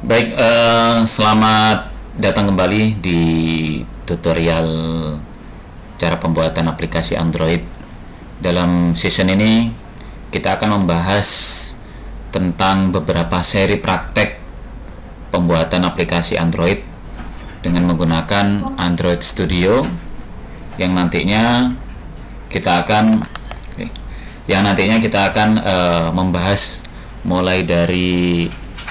Baik, selamat datang kembali di tutorial cara pembuatan aplikasi Android. Dalam session ini kita akan membahas tentang beberapa seri praktek pembuatan aplikasi Android dengan menggunakan Android Studio yang nantinya kita akan membahas mulai dari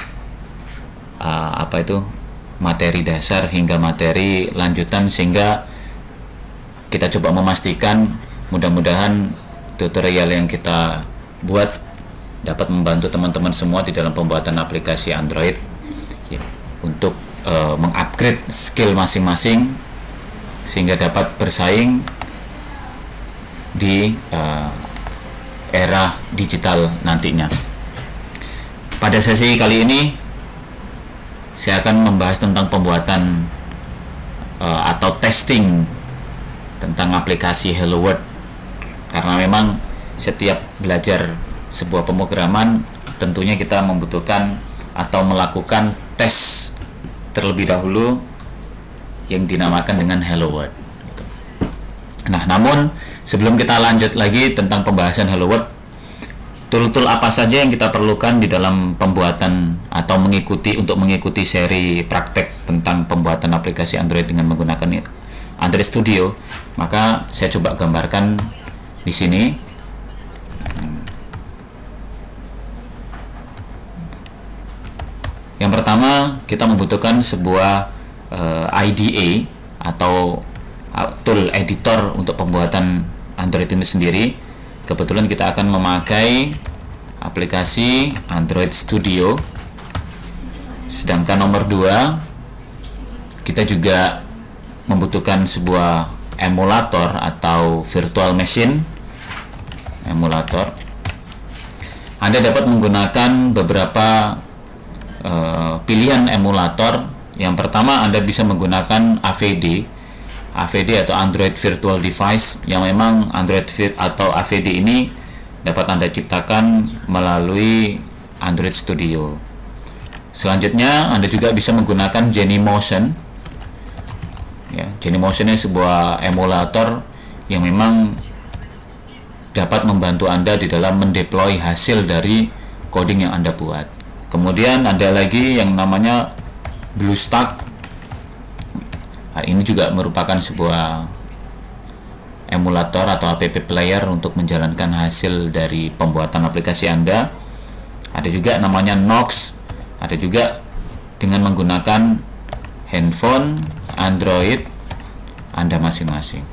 materi dasar hingga materi lanjutan, sehingga kita coba memastikan mudah-mudahan tutorial yang kita buat dapat membantu teman-teman semua di dalam pembuatan aplikasi Android ya, untuk mengupgrade skill masing-masing sehingga dapat bersaing di era digital nantinya. Pada sesi kali ini saya akan membahas tentang pembuatan atau testing tentang aplikasi Hello World, karena memang setiap belajar sebuah pemrograman tentunya kita membutuhkan atau melakukan tes terlebih dahulu yang dinamakan dengan Hello World. Nah, namun sebelum kita lanjut lagi tentang pembahasan Hello World, tool-tool apa saja yang kita perlukan di dalam pembuatan atau untuk mengikuti seri praktek tentang pembuatan aplikasi Android dengan menggunakan Android Studio, maka saya coba gambarkan di sini. Yang pertama, kita membutuhkan sebuah IDE atau tool editor untuk pembuatan Android ini sendiri. Kebetulan kita akan memakai aplikasi Android Studio. Sedangkan nomor 2, kita juga membutuhkan sebuah emulator atau virtual machine emulator. Anda dapat menggunakan beberapa pilihan emulator. Yang pertama, Anda bisa menggunakan AVD atau Android Virtual Device, yang memang atau AVD ini dapat Anda ciptakan melalui Android Studio. Selanjutnya, Anda juga bisa menggunakan Genymotion. Ya, Genymotion ini sebuah emulator yang memang dapat membantu Anda di dalam mendeploy hasil dari coding yang Anda buat. Kemudian ada lagi yang namanya BlueStack. Ini juga merupakan sebuah emulator atau app player untuk menjalankan hasil dari pembuatan aplikasi Anda. Ada juga namanya Nox. Ada juga dengan menggunakan handphone Android Anda masing-masing.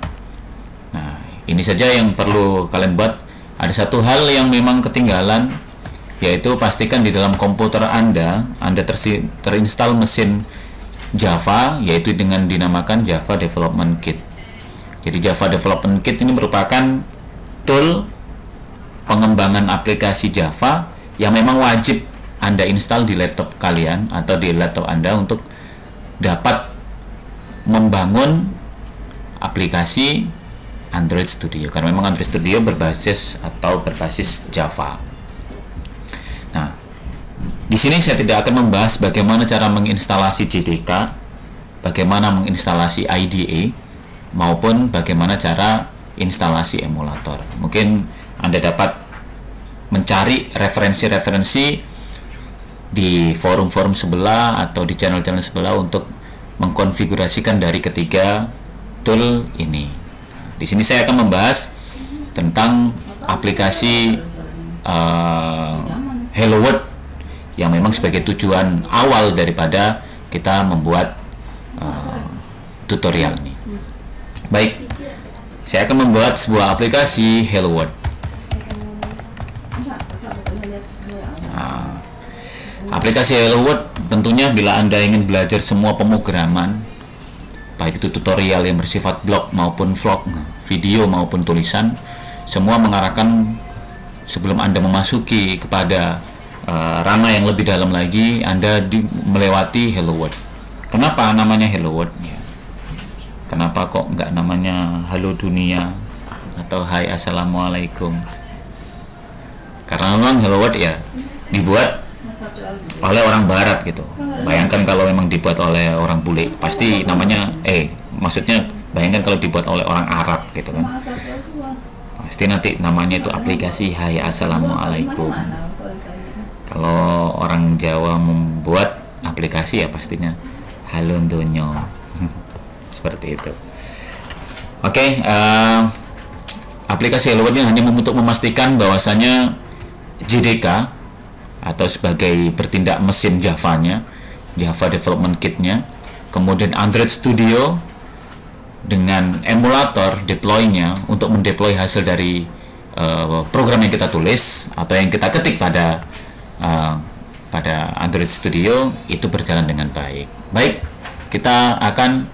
Nah, ini saja yang perlu kalian buat. Ada satu hal yang memang ketinggalan, yaitu pastikan di dalam komputer Anda terinstall mesin Java, yaitu dengan dinamakan Java Development Kit. Jadi Java Development Kit ini merupakan tool pengembangan aplikasi Java yang memang wajib Anda install di laptop kalian atau di laptop Anda untuk dapat membangun aplikasi Android Studio, karena memang Android Studio berbasis Java. Nah, di sini saya tidak akan membahas bagaimana cara menginstalasi JDK, bagaimana menginstalasi IDE, maupun bagaimana cara instalasi emulator. Mungkin Anda dapat mencari referensi-referensi di forum-forum sebelah atau di channel-channel sebelah untuk mengkonfigurasikan dari ketiga tool ini. Di sini saya akan membahas tentang aplikasi Hello World yang memang sebagai tujuan awal daripada kita membuat tutorial ini. Baik, saya akan membuat sebuah aplikasi Hello World. Nah, aplikasi Hello World tentunya bila Anda ingin belajar semua pemrograman, baik itu tutorial yang bersifat blog maupun vlog, video maupun tulisan, semua mengarahkan sebelum Anda memasuki kepada ranah yang lebih dalam lagi, Anda melewati Hello World. Kenapa namanya Hello World? Ya. Kenapa kok nggak namanya Halo Dunia atau Hai Assalamualaikum? Karena memang Hello World ya dibuat oleh orang barat gitu. Bayangkan kalau memang dibuat oleh orang bule, pasti namanya maksudnya bayangkan kalau dibuat oleh orang Arab gitu kan, pasti nanti namanya itu aplikasi Hai Assalamualaikum. Kalau orang Jawa membuat aplikasi ya pastinya Halo Donyo. Seperti itu. Oke, aplikasi Hello World ini hanya untuk memastikan bahwasanya JDK atau sebagai bertindak mesin Java-nya, Java Development Kit-nya, kemudian Android Studio dengan emulator deploy-nya untuk mendeploy hasil dari program yang kita tulis atau yang kita ketik pada Android Studio itu berjalan dengan baik. Baik, kita akan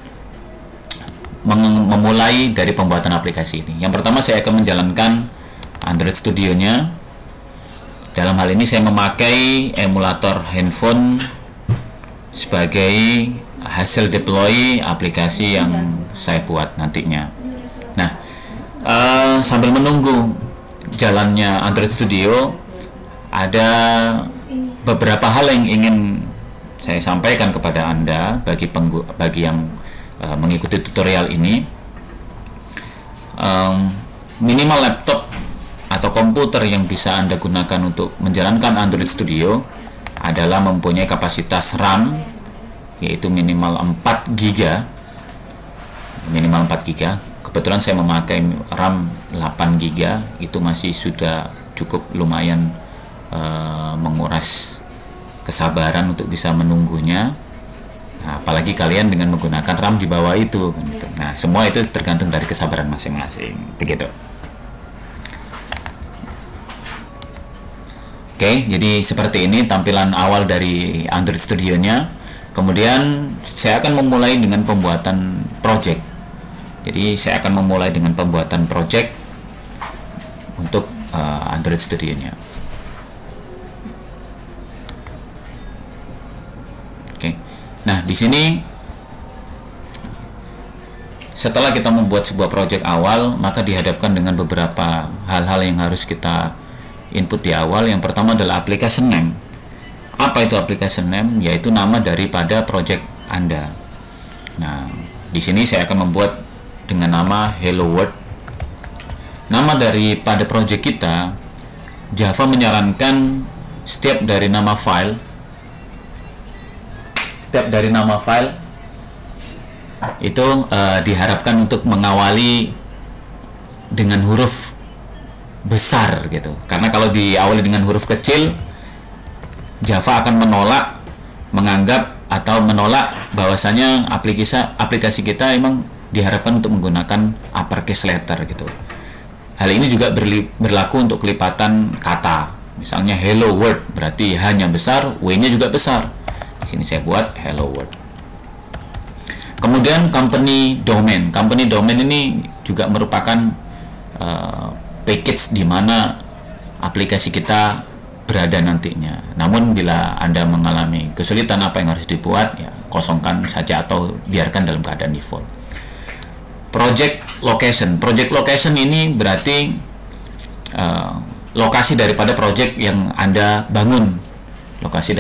memulai dari pembuatan aplikasi ini. Yang pertama saya akan menjalankan Android Studio-nya. Dalam hal ini saya memakai emulator handphone sebagai hasil deploy aplikasi yang saya buat nantinya. Nah, sambil menunggu jalannya Android Studio, ada beberapa hal yang ingin saya sampaikan kepada Anda bagi yang mengikuti tutorial ini. Minimal laptop atau komputer yang bisa Anda gunakan untuk menjalankan Android Studio adalah mempunyai kapasitas RAM yaitu minimal 4 GB. Minimal 4 GB. Kebetulan saya memakai RAM 8 GB, itu masih sudah cukup lumayan menguras kesabaran untuk bisa menunggunya. Nah, apalagi kalian dengan menggunakan RAM di bawah itu gitu. Nah, semua itu tergantung dari kesabaran masing-masing. Begitu. Oke, jadi seperti ini tampilan awal dari Android Studio-nya. Kemudian saya akan memulai dengan pembuatan project. Jadi saya akan memulai dengan pembuatan project untuk Android Studio-nya. Oke. Nah, di sini setelah kita membuat sebuah project awal, maka dihadapkan dengan beberapa hal-hal yang harus kita input di awal. Yang pertama adalah application name. Apa itu application name? Yaitu nama daripada project Anda. Nah, di sini saya akan membuat dengan nama Hello World. Nama daripada project kita, Java menyarankan setiap dari nama file itu diharapkan untuk mengawali dengan huruf besar gitu, karena kalau diawali dengan huruf kecil, Java akan menganggap atau menolak bahwasanya aplikasi kita emang diharapkan untuk menggunakan uppercase letter gitu. Hal ini juga berlaku untuk kelipatan kata. Misalnya Hello World berarti hanya besar, W-nya juga besar. Di sini saya buat Hello World. Kemudian company domain. Company domain ini juga merupakan package di mana aplikasi kita berada nantinya. Namun bila Anda mengalami kesulitan apa yang harus dibuat, ya kosongkan saja atau biarkan dalam keadaan default. Project location ini berarti lokasi daripada project yang Anda bangun. Lokasi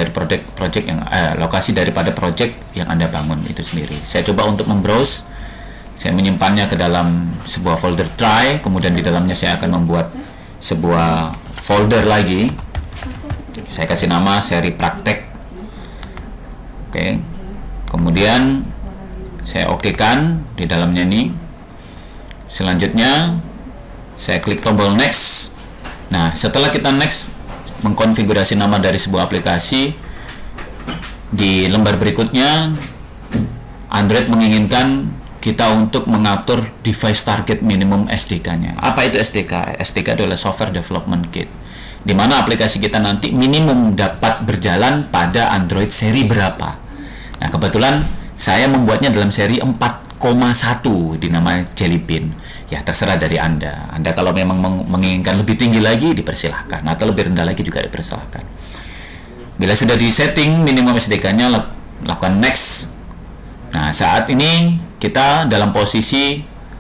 daripada project yang Anda bangun itu sendiri. Saya coba untuk membrowse. Saya menyimpannya ke dalam sebuah folder try, kemudian di dalamnya saya akan membuat sebuah folder lagi. Saya kasih nama seri praktek. Oke. Kemudian saya okekan di dalamnya ini. Selanjutnya saya klik tombol next. Nah, setelah kita next mengkonfigurasi nama dari sebuah aplikasi, di lembar berikutnya Android menginginkan kita untuk mengatur device target minimum SDK-nya. Apa itu SDK? SDK adalah Software Development Kit, di mana aplikasi kita nanti minimum dapat berjalan pada Android seri berapa. Nah, kebetulan saya membuatnya dalam seri 4,1 dinamai Jelly Bean. Ya, terserah dari Anda. Anda kalau memang menginginkan lebih tinggi lagi, dipersilahkan, atau lebih rendah lagi juga dipersilahkan. Bila sudah di setting minimum SDK-nya, lakukan next. Nah, saat ini kita dalam posisi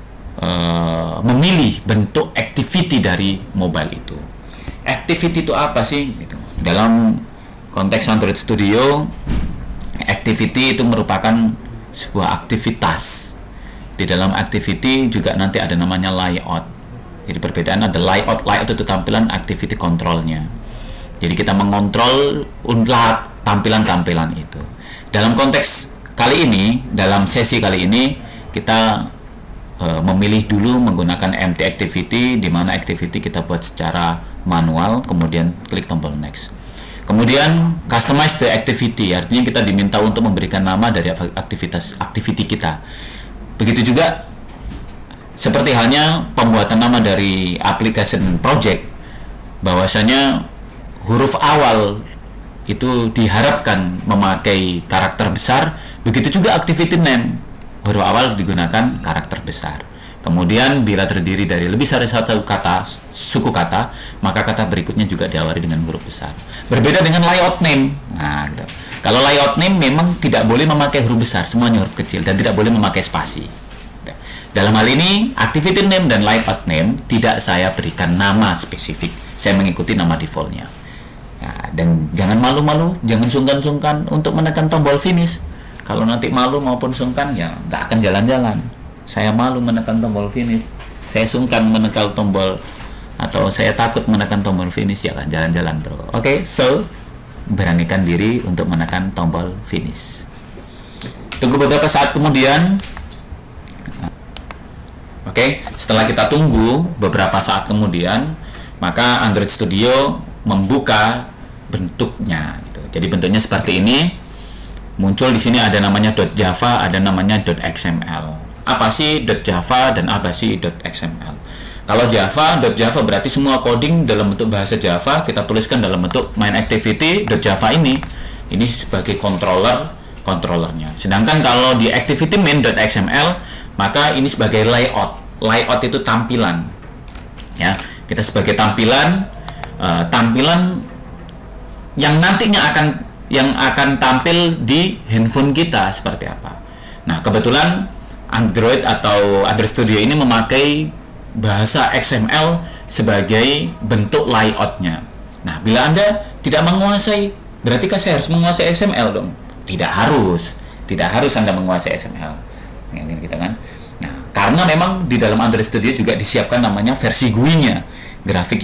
memilih bentuk activity dari mobile itu. Activity itu apa sih? Dalam konteks Android Studio, activity itu merupakan sebuah aktivitas. Di dalam activity juga nanti ada namanya layout. Jadi perbedaan ada layout itu tampilan, activity controlnya. Jadi kita mengontrol tampilan-tampilan itu. Dalam konteks kali ini, dalam sesi kali ini kita memilih dulu menggunakan empty activity, di mana activity kita buat secara manual, kemudian klik tombol next. Kemudian customize the activity, artinya kita diminta untuk memberikan nama dari activity kita. Begitu juga seperti halnya pembuatan nama dari application project, bahwasanya huruf awal itu diharapkan memakai karakter besar, begitu juga activity name, huruf awal digunakan karakter besar. Kemudian bila terdiri dari lebih dari satu kata, suku kata, maka kata berikutnya juga diawali dengan huruf besar. Berbeda dengan layout name. Nah, gitu. Kalau layout name memang tidak boleh memakai huruf besar, semuanya huruf kecil, dan tidak boleh memakai spasi. Dalam hal ini, activity name dan layout name tidak saya berikan nama spesifik. Saya mengikuti nama defaultnya. Nah, dan jangan malu-malu, jangan sungkan-sungkan untuk menekan tombol finish. Kalau nanti malu maupun sungkan, ya nggak akan jalan-jalan. Saya malu menekan tombol finish, saya sungkan menekan tombol, atau saya takut menekan tombol finish, ya kan jalan-jalan bro. Oke, so beranikan diri untuk menekan tombol finish. Tunggu beberapa saat kemudian. Oke, setelah kita tunggu beberapa saat kemudian, maka Android Studio membuka bentuknya. Gitu. Jadi bentuknya seperti ini. Muncul di sini ada namanya .java, ada namanya .xml. Apa sih .java dan apa sih .xml? Kalau Java berarti semua coding dalam bentuk bahasa Java kita tuliskan dalam bentuk main activity .java ini sebagai controllernya. Sedangkan kalau di activity main.xml, maka ini sebagai layout. Layout itu tampilan. Ya, kita sebagai tampilan yang nantinya akan tampil di handphone kita seperti apa. Nah, kebetulan Android atau Android Studio ini memakai bahasa XML sebagai bentuk layoutnya. Nah, bila Anda tidak menguasai, berarti kan saya harus menguasai XML dong? Tidak harus Anda menguasai XML, gitu kan? Nah, karena memang di dalam Android Studio juga disiapkan namanya versi GUI-nya, grafik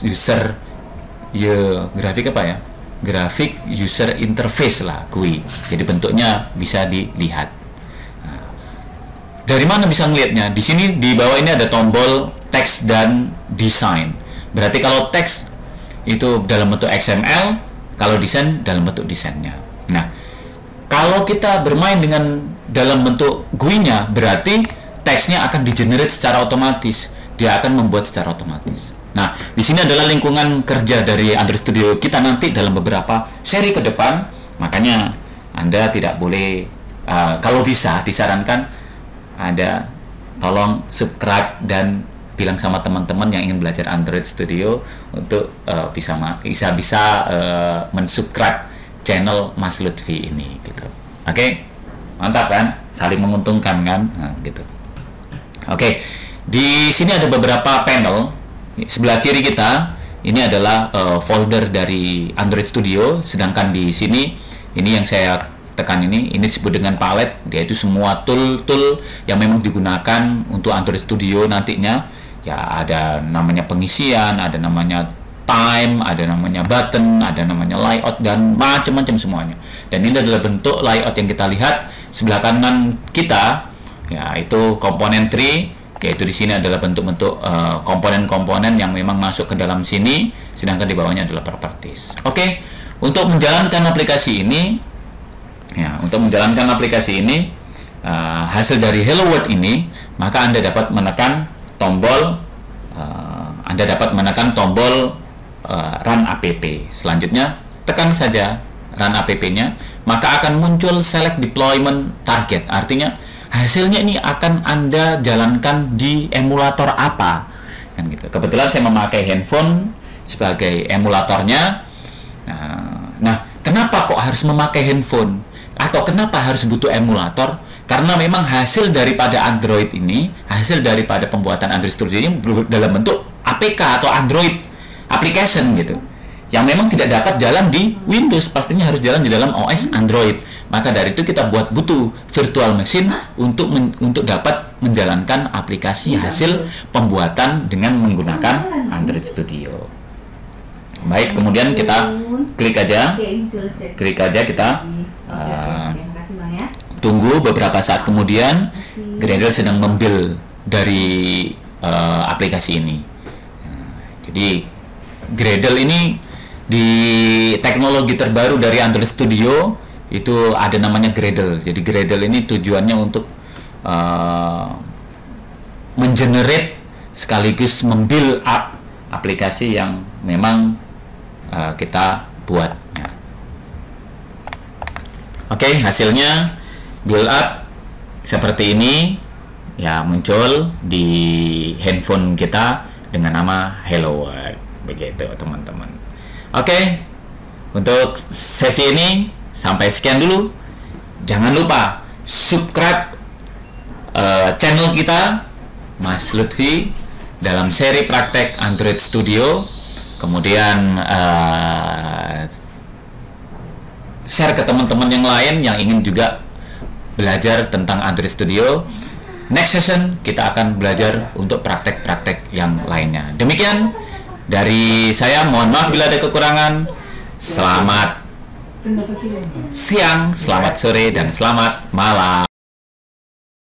user interface lah, GUI. Jadi bentuknya bisa dilihat. Nah, dari mana bisa ngelihatnya? Di sini di bawah ini ada tombol teks dan desain. Berarti kalau teks itu dalam bentuk XML, kalau desain dalam bentuk desainnya. Nah, kalau kita bermain dengan dalam bentuk GUI-nya, berarti teksnya akan di-generate secara otomatis. Dia akan membuat secara otomatis. Nah, di sini adalah lingkungan kerja dari Android Studio kita nanti dalam beberapa seri ke depan. Makanya Anda tidak boleh, kalau bisa disarankan Anda tolong subscribe dan bilang sama teman-teman yang ingin belajar Android Studio untuk bisa mensubscribe channel Mas Lutfi ini, gitu. Oke, mantap kan? Saling menguntungkan kan? Nah, gitu. Oke, di sini ada beberapa panel. Sebelah kiri kita ini adalah folder dari Android Studio, sedangkan di sini ini yang saya tekan ini disebut dengan palette, yaitu semua tool-tool yang memang digunakan untuk Android Studio nantinya. Ya, ada namanya pengisian, ada namanya time, ada namanya button, ada namanya layout, dan macam-macam semuanya. Dan ini adalah bentuk layout yang kita lihat sebelah kanan kita, yaitu komponen tree, yaitu di sini adalah bentuk-bentuk komponen-komponen yang memang masuk ke dalam sini, sedangkan di bawahnya adalah properties. Oke, untuk menjalankan aplikasi ini, hasil dari Hello World ini, maka Anda dapat menekan tombol run app. Selanjutnya tekan saja run app-nya, maka akan muncul select deployment target. Artinya hasilnya ini akan Anda jalankan di emulator apa, kan gitu. Kebetulan saya memakai handphone sebagai emulatornya. Nah, kenapa kok harus memakai handphone? Atau kenapa harus butuh emulator? Karena memang hasil daripada Android ini, hasil daripada pembuatan Android Studio ini dalam bentuk APK atau Android application gitu. yang memang tidak dapat jalan di Windows, pastinya harus jalan di dalam OS Android. Maka dari itu kita butuh virtual machine untuk dapat menjalankan aplikasi hasil pembuatan dengan menggunakan Android Studio. Baik, kemudian kita klik aja kita tunggu beberapa saat, kemudian Gradle sedang membuild dari aplikasi ini. Jadi Gradle ini di teknologi terbaru dari Android Studio itu ada namanya Gradle. Jadi Gradle ini tujuannya untuk mengenerate sekaligus membuild up aplikasi yang memang kita buat. Oke, hasilnya build up seperti ini ya, muncul di handphone kita dengan nama Hello World, begitu teman-teman. Oke, untuk sesi ini sampai sekian dulu. Jangan lupa subscribe channel kita Mas Lutfi dalam seri praktek Android Studio. Kemudian share ke teman-teman yang lain yang ingin juga belajar tentang Android Studio. Next session kita akan belajar untuk praktek-praktek yang lainnya. Demikian dari saya, mohon maaf bila ada kekurangan. Selamat siang, selamat sore, dan selamat malam.